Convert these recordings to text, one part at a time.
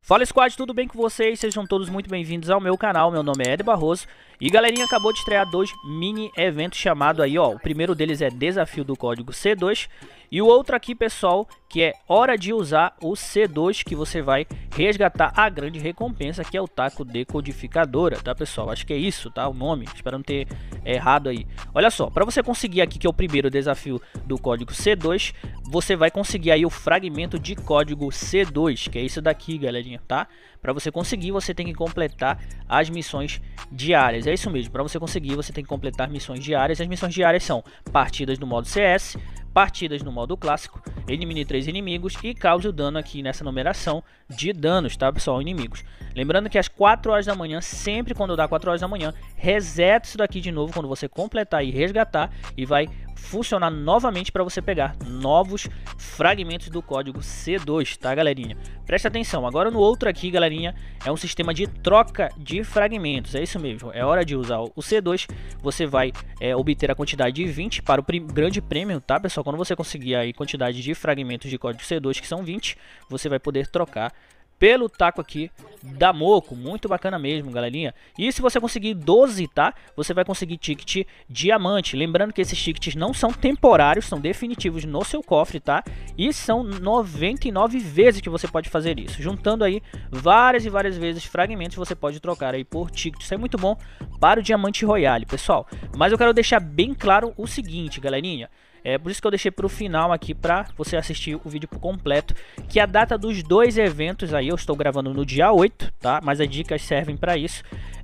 Fala Squad, tudo bem com vocês? Sejam todos muito bem-vindos ao meu canal, meu nome é Ed Barroso. E galerinha, acabou de estrear dois mini eventos chamados aí, ó. O primeiro deles é Desafio do Código C2 e o outro aqui, pessoal, que é Hora de Usar o C2, que você vai resgatar a grande recompensa, que é o Taco Decodificadora, tá, pessoal? Acho que é isso, tá, o nome, espero não ter errado aí. Olha só, para você conseguir aqui, que é o primeiro desafio do Código C2, você vai conseguir aí o fragmento de código C2, que é isso daqui, galerinha, tá? Para você conseguir, você tem que completar as missões diárias. É isso mesmo, para você conseguir, você tem que completar missões diárias. As missões diárias são partidas no modo CS, partidas no modo clássico, elimine 3 inimigos e cause o dano aqui nessa numeração de danos, tá, pessoal, inimigos. Lembrando que às 4 horas da manhã, sempre quando dá 4 horas da manhã, reseta isso daqui de novo quando você completar e resgatar, e vai funcionar novamente para você pegar novos fragmentos do código C2, tá, galerinha? Presta atenção, agora no outro aqui, galerinha, é um sistema de troca de fragmentos, é isso mesmo, é hora de usar o C2, você vai obter a quantidade de 20 para o grande prêmio, tá, pessoal? Quando você conseguir aí quantidade de fragmentos de código C2, que são 20, você vai poder trocar pelo taco aqui da Moco, muito bacana mesmo, galerinha. E se você conseguir 12, tá? Você vai conseguir ticket diamante. Lembrando que esses tickets não são temporários, são definitivos no seu cofre, tá? E são 99 vezes que você pode fazer isso. Juntando aí várias e várias vezes fragmentos, você pode trocar aí por ticket. Isso é muito bom para o Diamante Royale, pessoal. Mas eu quero deixar bem claro o seguinte, galerinha. É por isso que eu deixei para o final aqui para você assistir o vídeo por completo, que a data dos dois eventos aí, eu estou gravando no dia 8, tá? Mas as dicas servem para isso,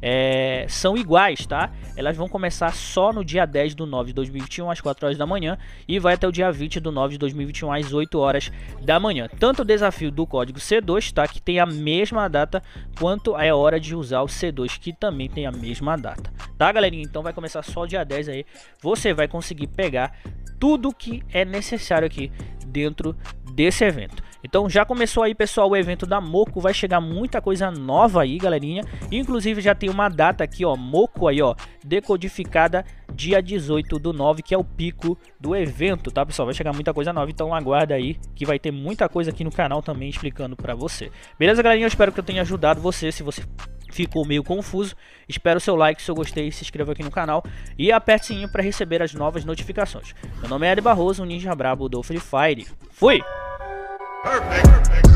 são iguais, tá? Elas vão começar só no dia 10 do 9 de 2021 às 4 horas da manhã e vai até o dia 20 do 9 de 2021 às 8 horas da manhã. Tanto o desafio do código C2, tá? Que tem a mesma data, quanto é hora de usar o C2, que também tem a mesma data, tá, galerinha? Então vai começar só dia 10 aí, você vai conseguir pegar tudo que é necessário aqui dentro desse evento. Então já começou aí, pessoal, o evento da Moco, vai chegar muita coisa nova aí, galerinha. Inclusive já tem uma data aqui, ó, Moco aí, ó, decodificada dia 18 do 9, que é o pico do evento, tá, pessoal? Vai chegar muita coisa nova, então aguarda aí que vai ter muita coisa aqui no canal também explicando pra você. Beleza, galerinha? Eu espero que eu tenha ajudado você. Se você ficou meio confuso, espero o seu like, se eu gostei, se inscreva aqui no canal e aperte o sininho para receber as novas notificações. Meu nome é Ed Barroso, um ninja brabo do Free Fire. Fui! Perfect.